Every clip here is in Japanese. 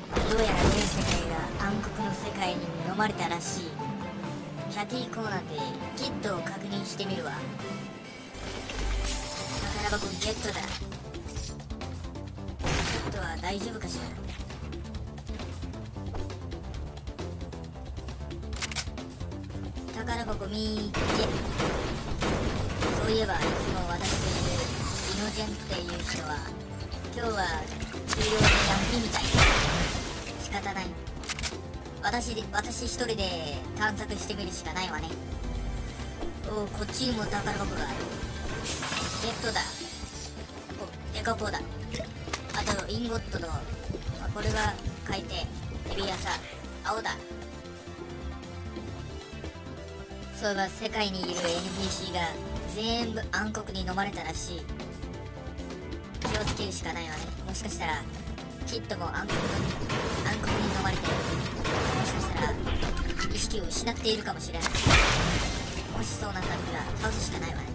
どうやら全世界が暗黒の世界に飲まれたらしい。キャティコーナーでキットを確認してみるわ。宝箱ゲットだ。キットは大丈夫かしら。宝箱見ーけ。そういえばいつも私といるイノジェンっていう人は今日は休養で休みみたい。仕方ない。私一人で探索してみるしかないわね。おお、こっちにも宝箱がある。ゲットだ。お、デカポだ。あとインゴットと、これが海底エビ朝青だ。そういえば世界にいる NPC が全部暗黒に飲まれたらしい。気をつけるしかないわね。もしかしたらキッドも暗黒に飲まれて、もしかしたら意識を失っているかもしれない。もしそうなった時は倒すしかないわね。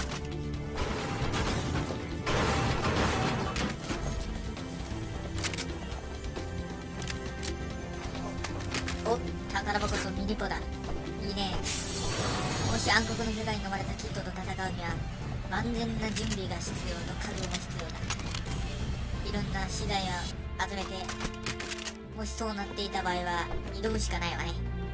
お、宝箱とミニポだ。いいね。もし暗黒の世界に飲まれたキッドと戦うには万全な準備が必要と覚悟が必要だ。いろんな資材を集めて、もしそうなっていた場合は挑むしかないわね。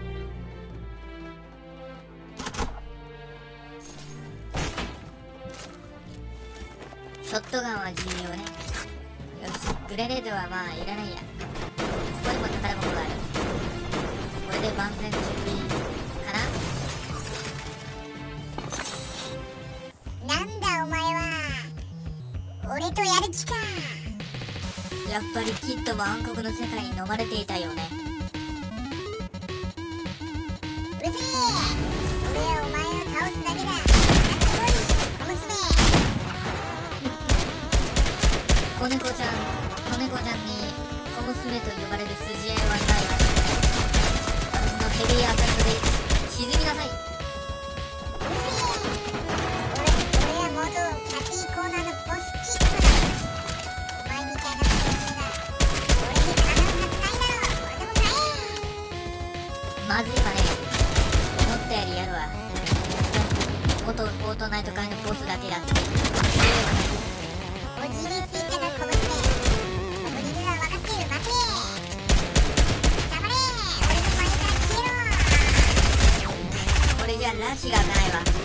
ショットガンは重要ね。よし、グレネードはまあいらないや。ここにも宝箱がある。これで万全準備かな。なんだお前は。俺とやる気か。 やっぱりキッドも暗黒の世界に飲まれていたよね。 うるせえ。俺はお前を倒すだけだ。小娘。 子猫ちゃんに小娘と呼ばれる筋合いはないわ。私のヘビーアタックで沈みなさい。 俺は元キャティコーナーのボスキッドだ。お前みたいな小娘が俺にかなうはずないだろ。これでもかえ。 まずいわね。思ったよりやるわ。元フォートナイト界のボスだけだって強いわね。 おじりついたな小娘。そこにいるのは分かっている。待て。頑張れ。俺の前から消えろ。 これじゃ拉致が開かないわ。